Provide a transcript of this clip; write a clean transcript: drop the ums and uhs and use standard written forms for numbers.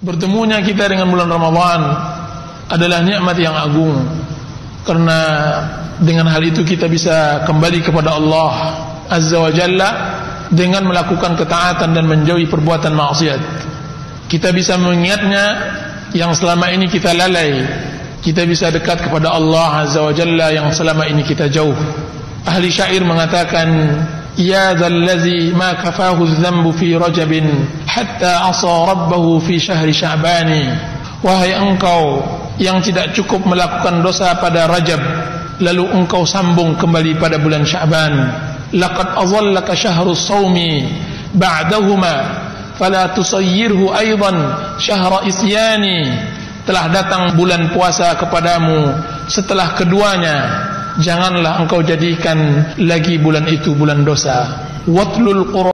Bertemunya kita dengan bulan Ramadan adalah nikmat yang agung, karena dengan hal itu kita bisa kembali kepada Allah Azza wa Jalla dengan melakukan ketaatan dan menjauhi perbuatan maksiat. Kita bisa mengingatnya yang selama ini kita lalai. Kita bisa dekat kepada Allah Azza wa Jalla yang selama ini kita jauh. Ahli syair mengatakan, ya dzallazi ma kafahu adh-dhanbu fi rajabin hatta asa rabbahu fi syahri sya'bani. Wahai engkau yang tidak cukup melakukan dosa pada Rajab, lalu engkau sambung kembali pada bulan Sya'ban. Laqad azallaka syahrus shaumi ba'dahuma fala tusayyirhu aidan syahra isyani. Telah datang bulan puasa kepadamu setelah keduanya, janganlah engkau jadikan lagi bulan itu bulan dosa. Watlul Qur'an